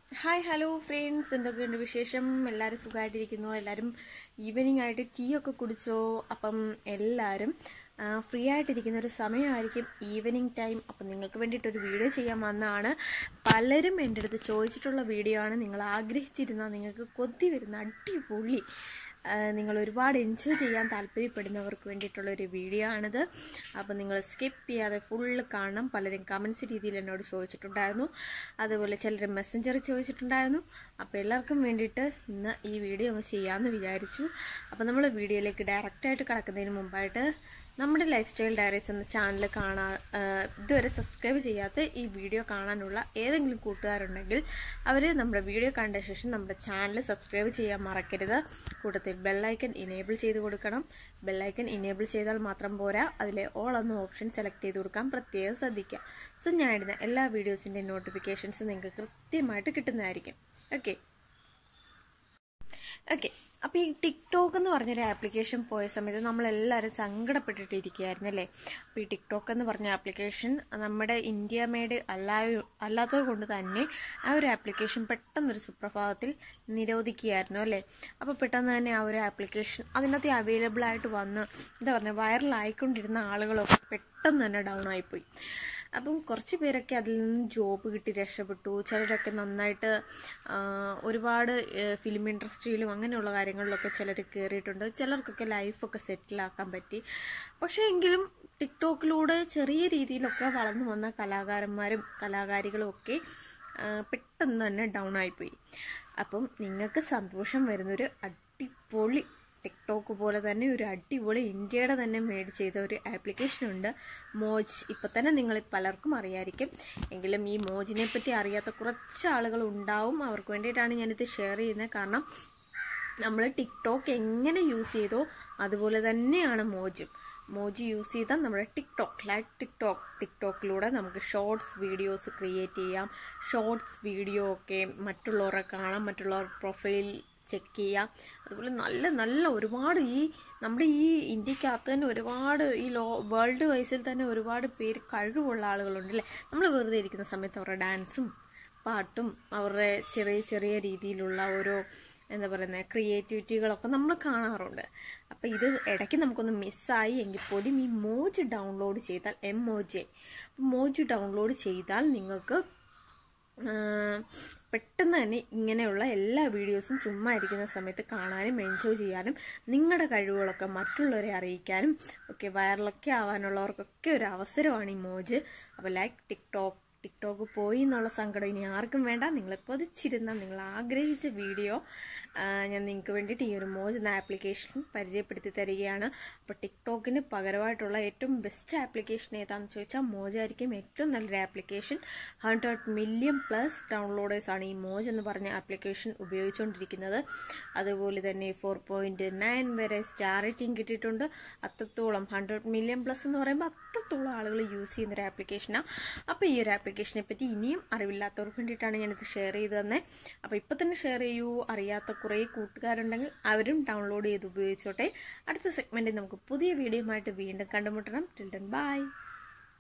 Hi hello friends, എന്തൊക്കെയുണ്ട് വിശേഷം? എല്ലാവരും സുഖമായിട്ടിരിക്കുന്നു. എല്ലാവരും ഈവനിങ് ആയിട്ട് ടീ ഒക്കെ കുടിച്ചോ? അപ്പം എല്ലാവരും ഫ്രീ ആയിട്ടിരിക്കുന്ന ഒരു സമയമായിരിക്കും ഈവനിങ് ടൈം. അപ്പം നിങ്ങൾക്ക് വേണ്ടിയിട്ടൊരു വീഡിയോ ചെയ്യാൻ വന്നതാണ്. പലരും എൻ്റെ അടുത്ത് ചോദിച്ചിട്ടുള്ള വീഡിയോ ആണ്. നിങ്ങൾ ആഗ്രഹിച്ചിരുന്ന, നിങ്ങൾക്ക് കൊതി വരുന്ന അടിപൊളി, നിങ്ങൾ ഒരുപാട് എൻജോയ് ചെയ്യാൻ താല്പര്യപ്പെടുന്നവർക്ക് വേണ്ടിയിട്ടുള്ളൊരു വീഡിയോ ആണിത്. അപ്പോൾ നിങ്ങൾ സ്കിപ്പ് ചെയ്യാതെ ഫുള്ള് കാണണം. പലരും കമൻസ് രീതിയിൽ എന്നോട് ചോദിച്ചിട്ടുണ്ടായിരുന്നു, അതുപോലെ ചിലർ മെസ്സഞ്ചറിൽ ചോദിച്ചിട്ടുണ്ടായിരുന്നു. അപ്പോൾ എല്ലാവർക്കും വേണ്ടിയിട്ട് ഇന്ന് ഈ വീഡിയോ ഒന്ന് ചെയ്യാമെന്ന് വിചാരിച്ചു. അപ്പോൾ നമ്മൾ വീഡിയോയിലേക്ക് ഡയറക്റ്റായിട്ട് കിടക്കുന്നതിന് മുമ്പായിട്ട് നമ്മുടെ ലൈഫ് സ്റ്റൈൽ ഡയറീസ് എന്ന ചാനൽ ഇതുവരെ സബ്സ്ക്രൈബ് ചെയ്യാത്ത ഈ വീഡിയോ കാണാനുള്ള ഏതെങ്കിലും കൂട്ടുകാരുണ്ടെങ്കിൽ അവർ നമ്മുടെ വീഡിയോ കണ്ട ശേഷം നമ്മുടെ ചാനൽ സബ്സ്ക്രൈബ് ചെയ്യാൻ മറക്കരുത്. കൂട്ടത്തിൽ ബെല്ലൈക്കൻ ഇനേബിൾ ചെയ്ത് കൊടുക്കണം. ബെല്ലൈക്കൻ ഇനേബിൾ ചെയ്താൽ മാത്രം പോരാ, അതിലെ ഓൾ എന്ന ഓപ്ഷൻ സെലക്ട് ചെയ്ത് കൊടുക്കാൻ പ്രത്യേകം ശ്രദ്ധിക്കുക. സോ ഞാൻ ഇടുന്ന എല്ലാ വീഡിയോസിൻ്റെ നോട്ടിഫിക്കേഷൻസ് നിങ്ങൾക്ക് കൃത്യമായിട്ട് കിട്ടുന്നതായിരിക്കും. ഓക്കെ. അപ്പോൾ ഈ ടിക്ടോക്ക് എന്ന് പറഞ്ഞൊരു ആപ്ലിക്കേഷൻ പോയ സമയത്ത് നമ്മളെല്ലാവരും സങ്കടപ്പെട്ടിട്ടിരിക്കുകയായിരുന്നു അല്ലേ. അപ്പോൾ ഈ ടിക്ടോക്ക് എന്ന് പറഞ്ഞ ആപ്ലിക്കേഷൻ നമ്മുടെ ഇന്ത്യ മെയ്ഡ് അല്ലാത്തത് കൊണ്ട് തന്നെ ആ ഒരു ആപ്ലിക്കേഷൻ പെട്ടെന്നൊരു സുപ്രഭാതത്തിൽ നിരോധിക്കുകയായിരുന്നു അല്ലേ. അപ്പോൾ പെട്ടെന്ന് തന്നെ ആ ഒരു ആപ്ലിക്കേഷൻ അതിനകത്ത് അവൈലബിൾ ആയിട്ട് വന്ന് വൈറലായിക്കൊണ്ടിരുന്ന ആളുകളൊക്കെ പെട്ടെന്ന് തന്നെ ഡൗൺ ആയിപ്പോയി. അപ്പം കുറച്ച് പേരൊക്കെ അതിൽ നിന്ന് ജോബ് കിട്ടി രക്ഷപ്പെട്ടു. ചിലരൊക്കെ നന്നായിട്ട് ഒരുപാട് ഫിലിം ഇൻഡസ്ട്രിയിലും അങ്ങനെയുള്ള കാര്യങ്ങളിലൊക്കെ ചിലർ കയറിയിട്ടുണ്ട്. ചിലർക്കൊക്കെ ലൈഫൊക്കെ സെറ്റിലാക്കാൻ പറ്റി. പക്ഷേ എങ്കിലും ടിക്ടോക്കിലൂടെ ചെറിയ രീതിയിലൊക്കെ വളർന്നു വന്ന കലാകാരന്മാരും കലാകാരികളും ഒക്കെ പെട്ടെന്ന് തന്നെ ഡൗൺ ആയിപ്പോയി. അപ്പം നിങ്ങൾക്ക് സന്തോഷം വരുന്നൊരു അടിപൊളി ടിക്ടോക്ക് പോലെ തന്നെ ഒരു അടിപൊളി ഇന്ത്യയുടെ തന്നെ മേഡ് ചെയ്ത ഒരു ആപ്ലിക്കേഷൻ ഉണ്ട്, മോജ്. ഇപ്പം തന്നെ നിങ്ങൾ പലർക്കും അറിയായിരിക്കും. എങ്കിലും ഈ മോജിനെ പറ്റി അറിയാത്ത കുറച്ച് ആളുകൾ ഉണ്ടാവും. അവർക്ക് വേണ്ടിയിട്ടാണ് ഞാനിത് ഷെയർ ചെയ്യുന്നത്. കാരണം നമ്മൾ ടിക്ടോക്ക് എങ്ങനെ യൂസ് ചെയ്തോ അതുപോലെ തന്നെയാണ് മോജ് യൂസ് ചെയ്താൽ നമ്മുടെ ടിക്ടോക്കിലൂടെ നമുക്ക് ഷോർട്സ് വീഡിയോസ് ക്രിയേറ്റ് ചെയ്യാം. ഷോർട്സ് വീഡിയോ ഒക്കെ മറ്റുള്ളവരെ കാണാം, മറ്റുള്ളവർ പ്രൊഫൈൽ ചെക്ക് ചെയ്യാം. അതുപോലെ നല്ല നല്ല ഒരുപാട് നമ്മുടെ ഈ ഇന്ത്യക്കകത്ത് തന്നെ ഒരുപാട് വേൾഡ് വൈസിൽ തന്നെ ഒരുപാട് പേര് കഴിവുള്ള ആളുകളുണ്ട് അല്ലേ. നമ്മൾ വെറുതെ ഇരിക്കുന്ന സമയത്ത് അവരുടെ ഡാൻസും പാട്ടും അവരുടെ ചെറിയ ചെറിയ രീതിയിലുള്ള ഓരോ ക്രിയേറ്റിവിറ്റികളൊക്കെ നമ്മൾ കാണാറുണ്ട്. അപ്പോൾ ഇത് ഇടയ്ക്ക് നമുക്കൊന്ന് മിസ്സായി എങ്കിൽ പോലും ഈ മോജ് ഡൗൺലോഡ് ചെയ്താൽ മോജ് ഡൗൺലോഡ് ചെയ്താൽ നിങ്ങൾക്ക് പെട്ടെന്ന് തന്നെ ഇങ്ങനെയുള്ള എല്ലാ വീഡിയോസും ചുമ്മാ ഇരിക്കുന്ന സമയത്ത് കാണാനും എൻജോയ് ചെയ്യാനും നിങ്ങളുടെ കഴിവുകളൊക്കെ മറ്റുള്ളവരെ അറിയിക്കാനും ഒക്കെ വൈറലൊക്കെ ആവാനുള്ളവർക്കൊക്കെ ഒരു അവസരമാണ് ഈ മോജ്. അപ്പോൾ ടിക്ടോക്ക് പോയി എന്നുള്ള സങ്കടം ഇനി ആർക്കും വേണ്ട. നിങ്ങൾ കൊതിച്ചിരുന്ന, നിങ്ങൾ ആഗ്രഹിച്ച വീഡിയോ ഞാൻ നിങ്ങൾക്ക് വേണ്ടിയിട്ട് ഈ ഒരു മോജ് എന്ന ആപ്ലിക്കേഷൻ പരിചയപ്പെടുത്തി തരികയാണ്. അപ്പോൾ ടിക്ടോക്കിന് പകരമായിട്ടുള്ള ഏറ്റവും ബെസ്റ്റ് ആപ്ലിക്കേഷൻ ഏതാണെന്ന് ചോദിച്ചാൽ മോജായിരിക്കും ഏറ്റവും നല്ലൊരു ആപ്ലിക്കേഷൻ. 100 മില്യൺ പ്ലസ് ഡൗൺലോഡേഴ്സാണ് ഈ മോജ് എന്ന് പറഞ്ഞ ആപ്ലിക്കേഷൻ ഉപയോഗിച്ചുകൊണ്ടിരിക്കുന്നത്. അതുപോലെ തന്നെ 4.9 വരെ സ്റ്റാർ റേറ്റിംഗ് കിട്ടിയിട്ടുണ്ട്. അത്രത്തോളം 100 മില്യൺ പ്ലസ് എന്ന് പറയുമ്പോൾ അത്രത്തോളം ആളുകൾ യൂസ് ചെയ്യുന്നൊരു ആപ്ലിക്കേഷനാണ്. അപ്പോൾ ഈ ഒരു ആപ്ലിക്കേഷനെ പറ്റി ഇനിയും അറിവില്ലാത്തവർക്ക് വേണ്ടിയിട്ടാണ് ഞാനിത് ഷെയർ ചെയ്ത് തന്നെ. അപ്പോൾ ഇപ്പം തന്നെ ഷെയർ ചെയ്യൂ. അറിയാത്ത കുറേ കൂട്ടുകാരുണ്ടെങ്കിൽ അവരും ഡൗൺലോഡ് ചെയ്ത് ഉപയോഗിച്ചോട്ടെ. അടുത്ത സെഗ്മെൻറ്റിൽ നമുക്ക് പുതിയ വീഡിയോ ആയിട്ട് വീണ്ടും കണ്ടുമുട്ടണം. Till then bye.